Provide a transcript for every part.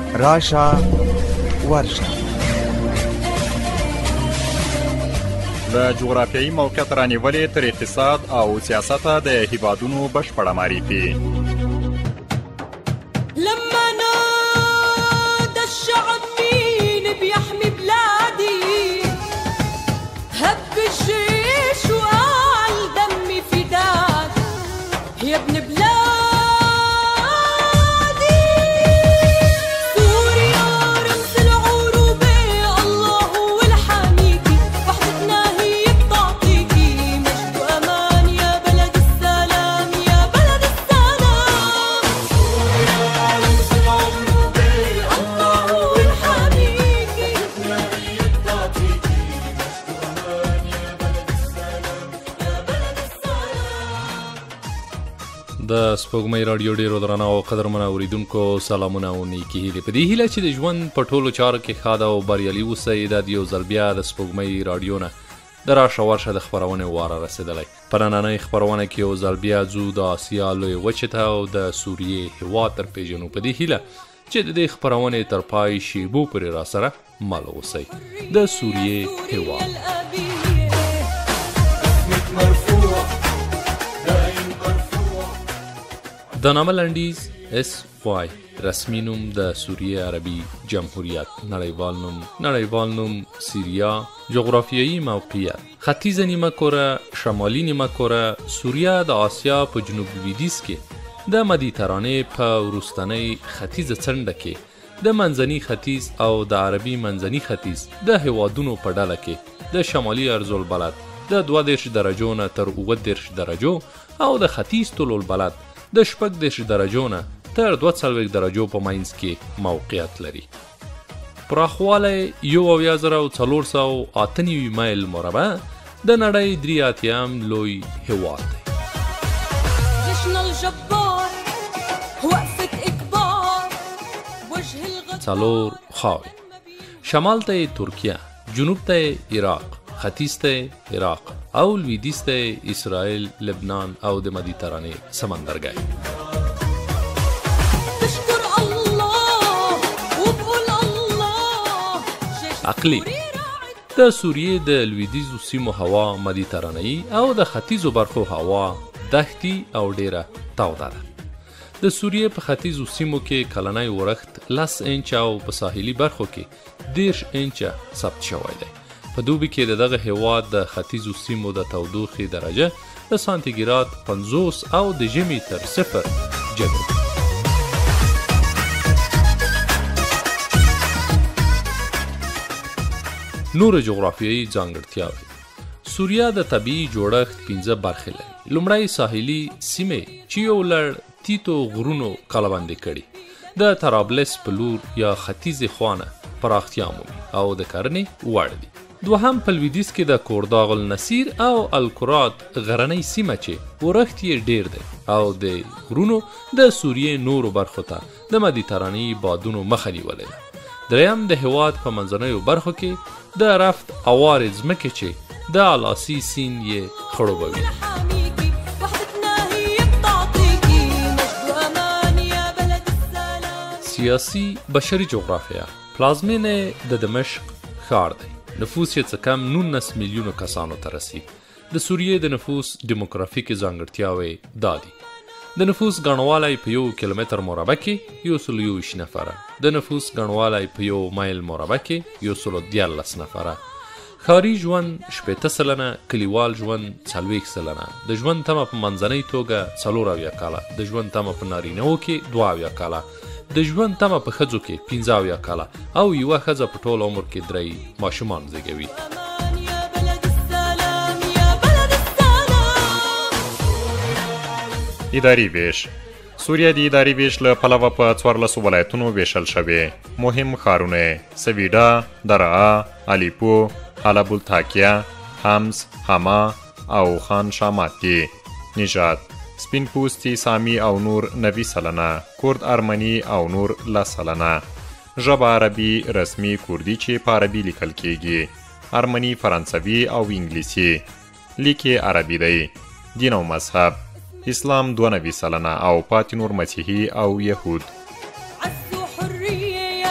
راشه ورشه. له جغرافیایي موقعیت رانیولې تر اقتصاد او سیاسته د هیوادونو بشپړه معرفي. لما نادى الشعب مين بيحمي بلادي هب الجيش وقال دمي فداك يا ابن بلادي. سوريا رمز العروبة الله هو الحاميكي وحدتنا هي بتعطيكي مجد وأمان يا بلد السلام يا بلد السلام. سوريا رمز العروبة الله هو الحاميكي وحدتنا هي بتعطيكي مجد وأمان يا بلد السلام يا بلد السلام. د سپوږمۍ راډیو ډیرو درنه او قدرمنه اوریدونکو سلامونه او نیکې هیلې. په دې هیله چې د ژوند په ټولو چارو کې ښاد او بریالي اوسئ. دا د یو ځل بیا د سپوږمۍ راډیو نه د راشه ورشه د خپرونې واره رسېدلی. په نننۍ خپرونه کې یو ځل بیا ځو د اسیا لویې وچې ته او د سوریې هېواد تر پېژنو. په دې هیله چې د دې خپرونې تر پای شیبو پورې راسره مل اوسئ. د سوریې هېواد د نامه لنډیز SY رسمي نوم د سوریه عربي جمهوریت، نړیوال نوم سیریا، جغرافیایي موقعیت ختیځه نیمه کره، شمالي نیمه کره. سوریه د آسیا په جنوب لویدیځ کې د مدیترانې په وروستنۍ ختیځه څنډه کې د منځني ختیځ او د عربي منځني ختیځ د هیوادونو په ډله کې د شمالي ارض البلد د 32 درجو نه تر 37 درجو او د ختیځ طول البلد د 14 درجو نه تر 42 درجو په منځ کې موقعیت لري. پراخوالی 1498 مایل مربع د نړۍ 83ام لوی هیواد دی. څلور خاوې، شمال ته ترکیه، جنوب ته عراق، ختیځ ته عراق او لویدیځ ته اسرائیل، لبنان او د مدیترانې سمندرګی. اقلیم د سوریې د لویدیځو سیمو هوا مدیترانه‌ای او د ختیځو برخو هوا دښتي او ډیره توده ده. د سوریې په ختیځو سیمو کې کلنی ورښت 10 انچ او په ساحلي برخو کې 10 انچه ثبت شوی دی. په دوبي کې د دغه هیواد د ختیځو سیمو د تودوخې درجه د سانتیګراد 50 او د ژمي تر 0 جګ ده. نور جغرافیایي ځانګړتیاوې. سوریه د طبیعي جوړښت 15 برخې لري. لومړی ساحلي سیمې چې یو لړ تیتو غرونو کلبندې کړي د طرابلس په لور یا ختیځې خوانه پراختیا مومي او د کرنې وړ دي. دوهم په لویدیځ کې د کورداغ النصیر او الکرات غرنۍ سیمه چې ورښت یې ډیر دی او د غرونو د سوریې نورو برخو ته د مدیترانې بادونو مخه نیولې ده. دریم د هیواد په منځنیو برخو کې د رفت اوارې ځمکې چې د الاسی سیند یې خړوبوي. سیاسي بشري جغرافیه. پلازمینه د دمشق ښار دی. نفوس یې څه کم 19 میلیونو کسانو ته رسي. د سوریې د نفوس دیموګرافیکي ځانګړتیاوې دا دي: د نفوس ګڼوالی په 1 کیلومتر مربع کې 121 نفره، د نفوس ګڼوالی په 1 مایل مربع کې 114 نفره، ښاري ژوند 80 سلنه، کلیوال ژوند 40 سلنه، د ژوند تمه په منځنۍ توګه 24 کاله، د ژوند تمه په نارینه‌و کې 22 کاله، د ژوند تمه په ښځو کې 15 کاله او یوه ښځه په ټول عمر کې 3 ماشومان زیږوي. اداري ویش. سوریه د اداري ویش له پلوه په 14 ولایتونو ویشل شوې. مهم ښارونه سویدا، درعا، الیپو، حلب التاکیه، حمص، حما او خان شامات دي. نژاد سپین پوستی سامی او نور 90 سلنه، کرد ارمنی او نور 10 سلنه. ژبه عربي رسمي کردي چې په عربي لیکل کیږي، ارمنی، فرانسوي او انګلیسي. لیک عربي دی. دین او مذهب اسلام 92 سلنه او پاتې نور مسیحي او یهود.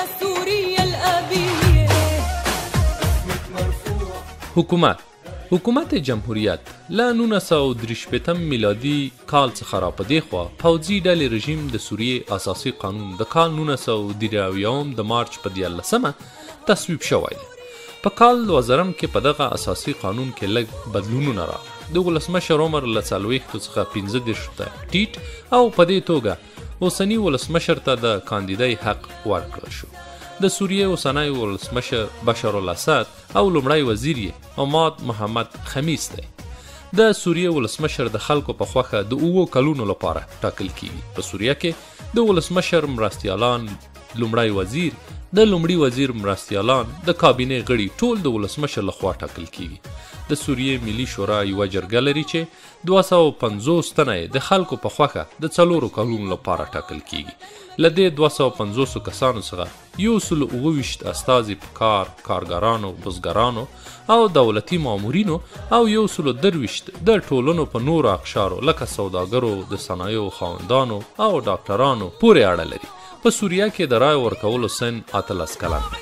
حکومت جمهوریت له 1963 میلادي کال څخه را په دې خوا پوځي ډلې رژیم د سوریې اساسي قانون د کال 1983 د مارچ په 14 تصویب شوی دی. په کال 2000 کې په دغه اساسي قانون کې لږ بدلونونه راغلل. د ولسمشر عمر له 40 څخه 15 ته ټیټ او په دې توګه اوسني ولسمشر ته د کاندیدای حق ورکړل شو. د سوریې اوسنی ولسمشر بشار الاسد او لومړی وزیر یې عماد محمد خمیس دی. د سوریې ولسمشر د خلکو په خوښه د 7 کلونو لپاره ټاکل کیږي. په سوریه کې د ولسمشر مرستیالان، لومړی وزیر، د لومړي وزیر مرستیالان، د کابینې غړي ټول د ولسمشر لخوا ټاکل کیږي. د سوریې ملي شورا یوه جرګه لري چې 250 تنه د خلکو په خوښه د 4 کلونو لپاره ټاکل کیږي. له دې 250 کسانو څخه 129 استازي په کارګرانو، بزګرانو او دولتي مامورینو او 123 د ټولنو په نورو اقشارو لکه سوداګرو، د صنایعو خاوندانو او ډاکټرانو پورې اړه لري. په سوریه کې د رای ورکولو سن 18 کلن دی.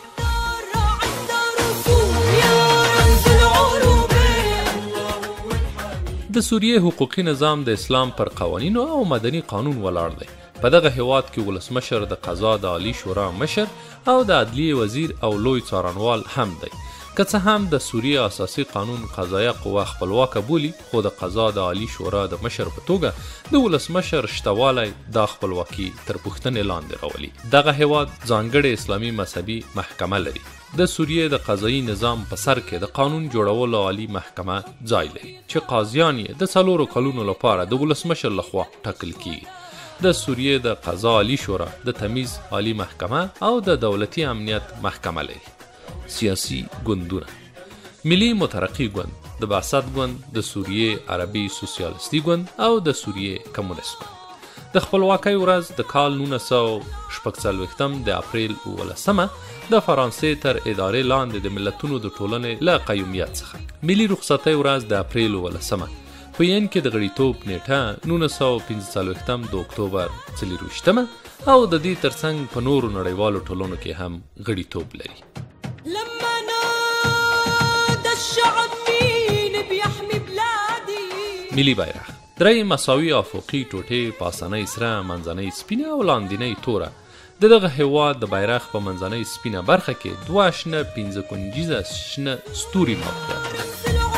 د سوریې حقوقي نظام د اسلام پر قوانینو او مدني قانون ولاړ دی. په دغه هیواد کې ولسمشر د قضا د عالی شورا مشر او د عدلیې وزیر او لوی څارنوال هم دی. که څه هم د سوریې اساسي قانون قضایه قوه خپلواکه بولي، خو د قضا د عالی شورا د مشر په توګه د ولسمشر شتوالی دا خپلواکي تر پوښتنې لاندې راولي. دغه هیواد ځانګړې اسلامي مذهبي محکمه لري. د سوریې د قضایي نظام په سر کې د قانون جوړولو عالی محکمه ځای لري چې قاضیان یې د 4 کلونو لپاره د ولسمشر لخوا ټاکل کیږي. د سوریې د قضا عالی شورا د تمیز عالی محکمه او د دولتي امنیت محکمه لري. سیاسي ګوندونه: ملي مترقي ګوند، د بعثت ګوند، د سوریې عربي سوسیالیستي ګوند او د سوریې کمونیست ګوند. د خپلواکۍ ورځ د کال 1946 د اپریل 19 د فرانسې تر ادارې لاندې د ملتونو د ټولنې له قیومیت څخه. ملي رخصتۍ ورځ د اپریل 19 په ین کې د غړیتوب نیټه 1945 د اکتوبر 24 او د دې ترڅنګ په نورو نړیوالو ټولنو کې هم غړیتوب لري. لما نادى الشعب مين بيحمي بلادي. ملي بیرغ درې مساوي افقي ټوټې، پاسنۍ سره، منځنۍ سپینه او لاندینۍ توره. دغه هیواد د بیرغ په منځنۍ سپینه برخه کې 2 شنه 15 کنجیزه شنه ستوري موقعیت لري.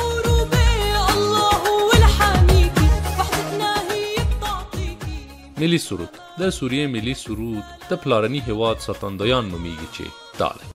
ملي سرود: د سوریې ملي سرود د پلارني هیواد ساتندویان نومیږي چې دا دی.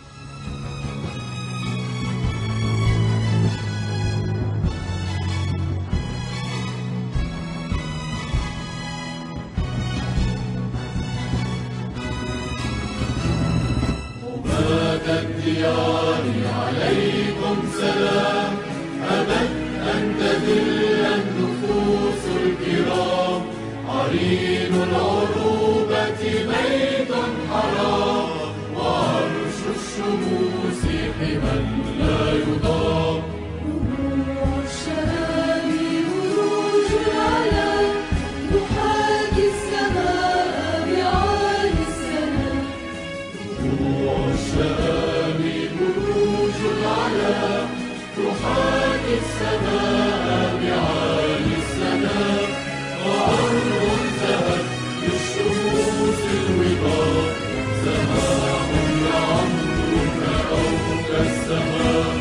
عرين العروبة بيت حرام وعرش الشموس حما لا يضام. ربوع الشهاب بروج العلا تحاكي السماء بعالي السماء. ربوع الشهاب بروج العلا تحاكي السماء بعالي السماء. وأرض انتهت للشموس الوضاء سماح لعمرك أو كالسماء.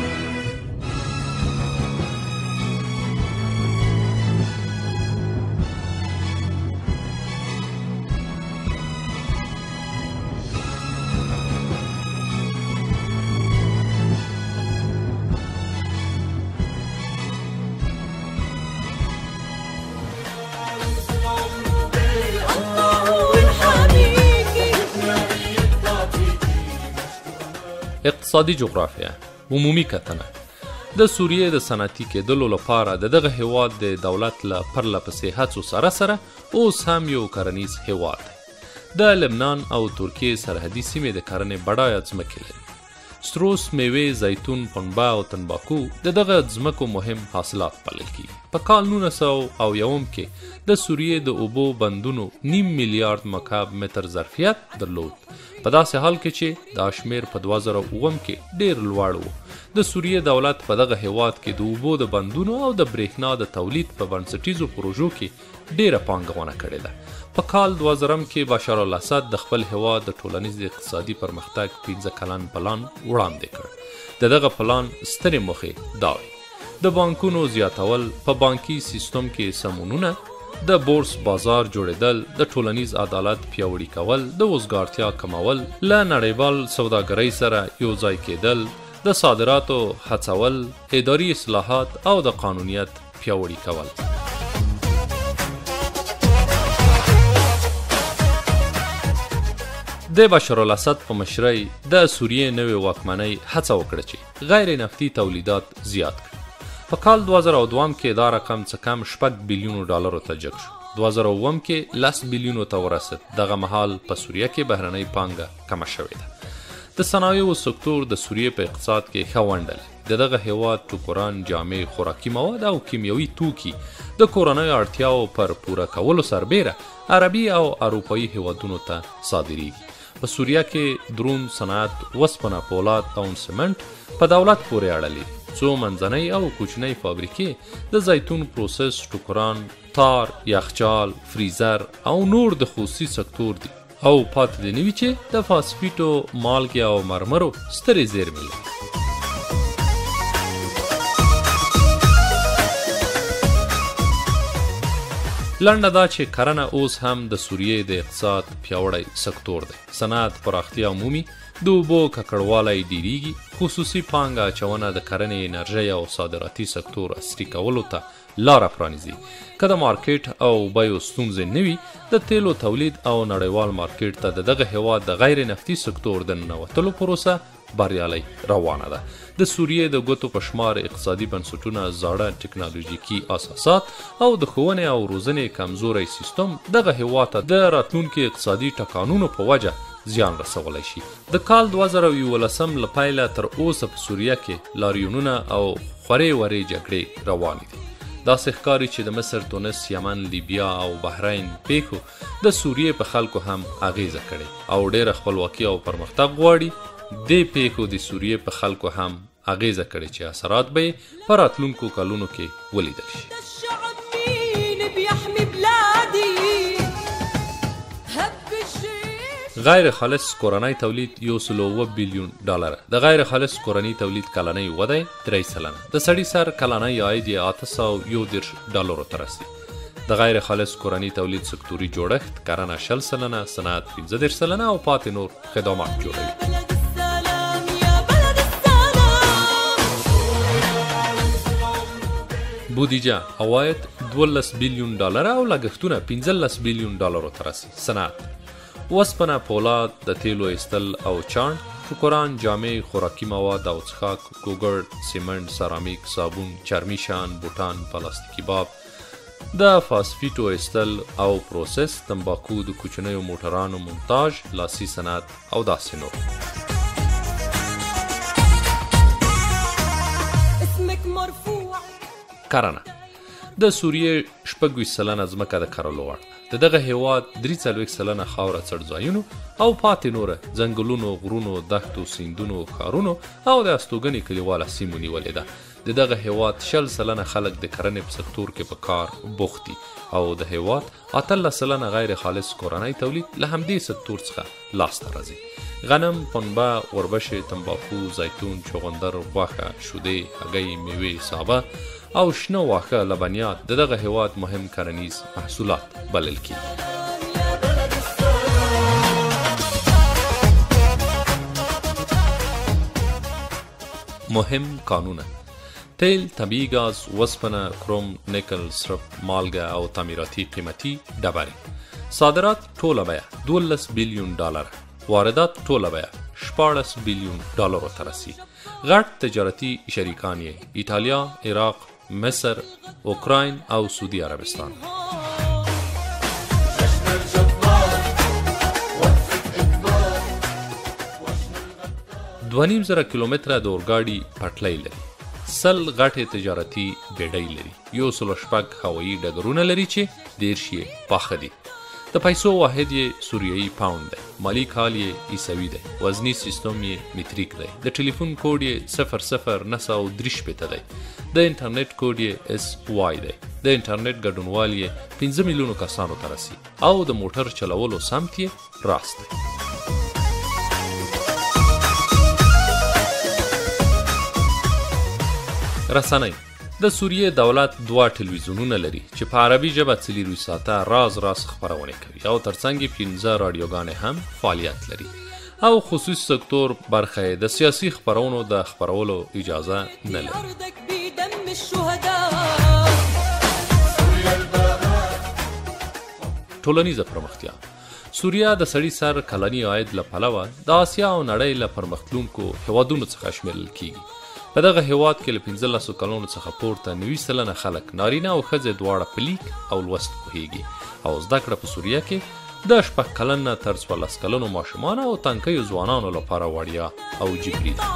اقتصادي جغرافیه: عمومي کتنه. د سوریې د صنعتي کېدلو لپاره دغه هیواد د دولت له پرله پسې هڅو سره اوس هم یو کرنیز هیواد دی. د لبنان او ترکیې سرحدي سیمې د کرنې بډایه ځمکې لري. ستروس، میوې، زیتون، پنبه او تنباکو دغه ځمکو مهم حاصلات بلل کیږي. په کال 1901 کې د سوریې د اوبو بندونو 9 میلیارد مکعب متر ظرفیت درلود، په داسې حال کې چې دا شمیر په 2007 کې ډیر لوړ و. د سوریې دولت په دغه هیواد کې د اوبو د بندونو او د برېښنا د تولید په بنسټیزو پروژو کې ډیره پانګونه کړې ده. په کال 2000 کې بشار الاسد د خپل هیواد د ټولنیز اقتصادي پرمختګ 15 کلن پلان وړاندې کړ. د دغه پلان سترې موخې دا وې: د بانکونو زیاتول، په بانکي سیستم کې سمونونه، د بورس بازار جوړېدل، د ټولنیز عدالت پیاوړي کول، د وزګارتیا کمول، له نړیوال سوداګرۍ سره یو ځای کېدل، د صادراتو هڅول، اداري اصلاحات او د قانونیت پیاوړي کول. د بشار الاسد په مشرۍ د سوریې نوې واکمنۍ هڅه وکړه چې غیر نفتي تولیدات زیات کړي. په کال 2002 کې دا رقم څه کم 6 بلیونو ډالرو ته جګ شو. 2007 کې 10 بلیونو ته ورسید. دغه مهال په سوریه کې بهرنۍ پانګه کمه شوې ده. د صنایعو سکتور د سوریې په اقتصاد کې ښه ونډه لري. د دغه هیواد ټوکران، جامې، خوراکي مواد او کیمیاوي توکي د کورنیو اړتیاو پر پوره کولو سربیره عربي او اروپایي هیوادونو ته صادریږي. په سوریه کې درون صنعت، وسپنه، پولاد او سمنټ په دولت پورې اړه لري. څو منځنۍ او کوچنۍ فابریکې د زیتون پروسس، ټوکران، تار، یخچال، فریزر او نور د خصوصي سکتور دي او پاتې دې نه وي چې د فاسفیټو، مالګې او مرمرو سترې زیرمې لري. لنډه دا چې کرنه اوس هم د سوریې د اقتصاد پیاوړی سکتور دی. صنعت پراختیا مومي، د اوبو ککړوالی ډیریږي، خصوصي پانګه اچونه د کرنې، انرژۍ او صادراتي سکتور عصري کولو ته لاره پرانیزي. که د مارکیټ او بیو ستونزې نه وي، د تیلو تولید او نړیوال مارکیټ ته د دغه هیواد د غیر نفتي سکتور د ننوتلو پروسه بریالۍ روانه ده. د سوریې د ګوتو په شمار اقتصادي بنسټونه، زاړه ټکنالوژیکي اساسات او د ښوونې او روزنې کمزوری سیستم دغه هیواد ته د راتلونکي اقتصادي ټکانونو په وجه زیان رسولی شي. د کال 2011 له پیله تر اوسه په سوریه کې لاریونونه او خورې ورې جګړې روانې دي. داسې ښکاري چې د مصر، تونس، یمن، لیبیا او بحرین پیښو د سوریې په خلکو هم اغیزه کړې او ډېره خپلواکي او پرمختګ غواړي. دې پیښو د سوریې په خلکو هم اغیزه کړې چې اثرات به په راتلونکو کلونو کې ولیدل شي. غیر خالص کورنی تولید 1.7 بلیون ډالر. د غیر خالص کورنی تولید کلنۍ وده 3%. د سړي سر کلنۍ عاید 810 ډالرو ته رسي. د غیر خالص کورنی تولید سکتوري جوړښت کرنه 60%، صنعت 15% او پاتې نور خدمات جوړوي. بودیجه عواید 12 بلیون ډالر او لګښتونه 15 بلیون ډالرو ته رسي. صنعت: وسپنه، پولاد، د تیلو ایستل او چاڼ، ټوکران، جامې، خوراکي مواد او څښاک، ګوګړ، سیمنټ، سرامیک، صابون، چرمي شیان، بوټان، پلاستیکي باب، د فاسفیټو ایستل او پروسس، تمباکو، د کوچنیو موټرانو مونتاژ، لاسي صنعت او داسې نور. کرنه: د سوریې 26% ځمکه د کرلو وړ ده. د دغه هیواد 43% خاوره څړځایونو او پاتې نوره ځنګلونو، غرونو، دښتو، سیندونو، ښارونو او د استوګنې کلیواله سیمو نیولې ده. د دغه هیواد 60% خلک د کرنې په سکتور کې په کار بوخت دي او د هیواد 18% غیر خالص کورنی تولید له همدې سکتور څخه لاسته راځي. غنم، پنبه، وربشې، تمباکو، زیتون، چغندر، غوښه، شیدې، هګۍ، میوې، سابه او شنه واښه، لبنیات د دغه هیواد مهم کرنیز محصولات بلل کیږي. مهم قانونه: تیل، طبیعي ګاز، وسپنه، کروم، نیکل، سرپ، مالګه او تعمیراتي قیمتي ډبرې. صادرات ټوله بیه 12 بلیون ډالر. واردات ټوله بیه 14 بلیون ډالرو ته رسي. غټ تجارتي شریکان یې ایټالیا، عراق، مصر، اوکراین او سعودي عربستان. 2.5 کیلومتره د اورګاډي پټلۍ لري. 100 غټې تجارتي بیړۍ لري، 106 هوایي ډګرونه لري چې 10 یې پاخه دي. د پیسو واحد یې سوریایي پاوند دی، مالی کال یې عیسوي دی، وزني سیستم یې متریک دی، د ټلیفون کوډ یې 00903 دی، د انټرنیټ کوډ یې SY دی، د انټرنیټ ګډونوال یې 15 میلیونو کسانو ته رسي او د موټر چلولو سمت یې راست دی. رسنۍ د سوریې دولت 2 ټلویزیونونه لري چې په عربي ژبه 4 ساعته راز خبرونه کوي او ترڅنګ 15 رادیوګانې هم فعالیت لري او خصوصي سکتور برخه د سیاسي خبرونو د خبرولو اجازه نه لري. ټولنیزه پرمختیا سوریا د سړي سر کلنی عاید له پلوه د آسیا او نړۍ له پرمختلونکو هیوادونو څخه شمیرل کیږي. په دغه هیواد کې له 15 کلونو څخه پورته 90% خلک نارینه او ښځې دواړه په لیک او لوست پوهیږي او زده کړه په سوریه کې د 6 کلن نه تر 14 کلنو ماشومانو او تنکیو ځوانانو لپاره وړیا او جبري ده.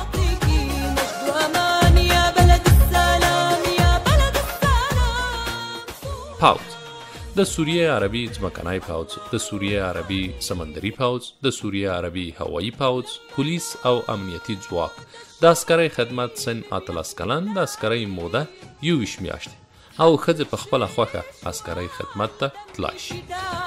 پاوز د سوریه عربي ځمکنی پاوز، د سوریه عربي سمندري پاوز، د سوریه عربي هوایي پاوز، پولیس او امنیتي ځواک، د عسکرۍ خدمت سن 18 کلن، د عسکرۍ موده 21 میاشتې او ښځې په خپله خوښه عسکرۍ خدمت ته تلای شي.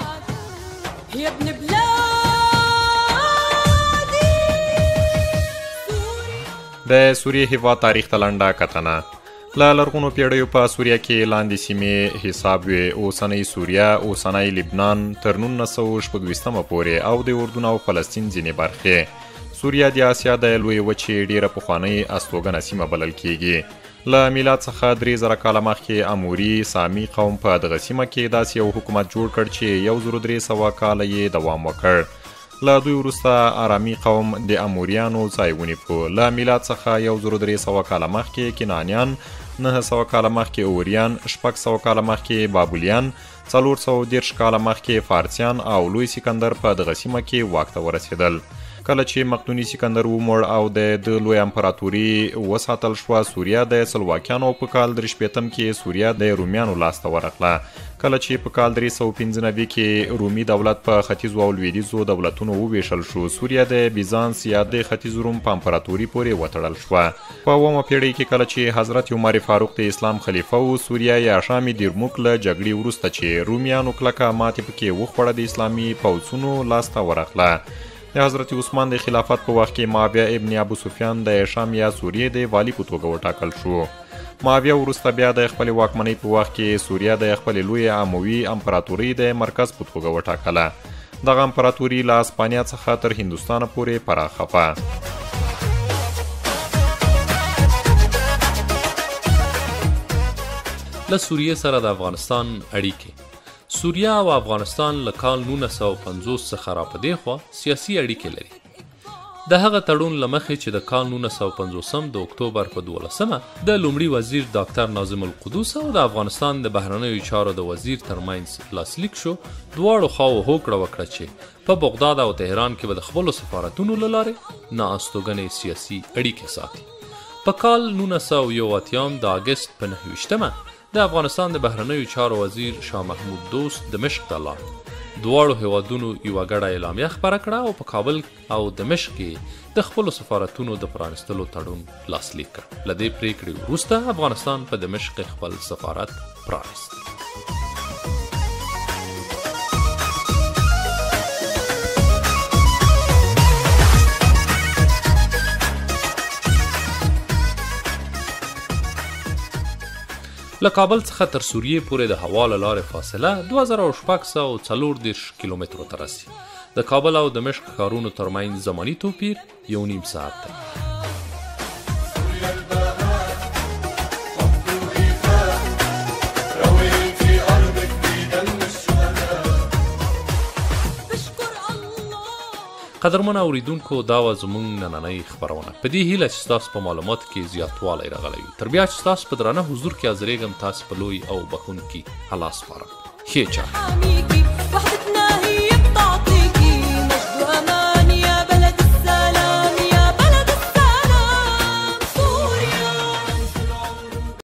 د سوریې هیواد تاریخ ته لنډه کتنه. له لرغونو پیړیو په سوریه کې لاندې سیمې حساب وې، اوسنۍ سوریه، اوسنۍ لبنان تر 1926 پورې او د اردن او فلسطین ځینې برخې. سوریه د آسیا د لویې وچې ډیره پخوانۍ استوګنه سیمه بلل کیږي. له میلاد څخه 3000 کاله مخکې اموري سامی قوم په دغه سیمه کې داسې یو حکومت جوړ کړ چې 1300 کاله یې دوام وکړ. له دوی وروسته آرامی قوم د اموریانو ځای ونیو. له میلاد څخه 1300 کاله مخکې کنعانیان، 900 کاله مخکې اوریان، 600 کاله مخکې بابلیان، 430 کاله مخکې فارسیان او لوی سکندر په دغه سیمه کې واک ته ورسېدل. کله چې مقدوني سکندر ومړ او د لوی امپراتوري وساتل شوه، سوریه د سلواکیانو په کال 3 کې سوریه د رومیانو لاسته ورغله. کله چې په کال 395 کې رومي دولت په ختیځو او لویدیځو دولتونو وویشل شو، سوریه د بیزانس یا د ختیځ روم په امپراتوري پورې وتړل شوه. په 9مه پیړۍ کې کله چې حضرت عمر فاروق د اسلام خلیفه و، سوریه یا شام دیرموک له جګړې وروسته چې رومیانو کلکه ماتې پکې وخوړه د اسلامي پوځونو لاسته ورغله. د حضرت عثمان د خلافت په وخت کې معاویه ابن ابو سفیان د شام یا سوریې د والی په توګه وټاکل شو. معاویه وروسته بیا د خپل واکمنۍ په وخت کې سوریه د خپل لوی اموي امپراتورۍ د مرکز په توګه وټاکله. دغه امپراتوري له اسپانیا څخه تر هندوستان پورې پراخه وه. له سوریه سره د افغانستان اړیکې. سوریه او افغانستان له کال 1950 څخه را په دې خوا سیاسي اړیکې لري. د هغه تړون له مخې چې د کال 1950 د اکتوبر په 12 د لومړي وزیر ډاکټر ناظم القدوس او د افغانستان د بهرنیو چارو د وزیر ترمنځ لاسلیک شو، دواړو خواو هوکړه وکړه چې په بغداد او تهران کې به د خپلو سفارتونو له لارې نااستوګنې سیاسي اړیکې ساتي. په کال 1981 د اګست په 29 د افغانستان د بهرنیو چارو وزیر شاه محمود دوست دمشق ته لاړ. دواړو هیوادونو یوه ګډه اعلامیه خپره کړه او په کابل او دمشق کې د خپلو سفارتونو د پرانستلو تړون لاسلیک کړ. له دې پریکړې وروسته افغانستان په دمشق خپل سفارت پرانست. له کابل څخه تر سوریې پورې د هوا له لارې فاصله 2640 کیلومترو ته رسي. د کابل او دمشق ښارونو ترمنځ زماني توپیر 1.5 ساعت دی. قدرمن اوریدونکو، دا و زموږ نننۍ خپرونه. په دې هیله چې ستاسو په معلوماتو کې زیاتوالی راغلی وي. تر بیا چې ستاسو په درانه حضور کې حاضرېږم، تاسو په لوی او بخښونکي الله سپارم. ښې چاره.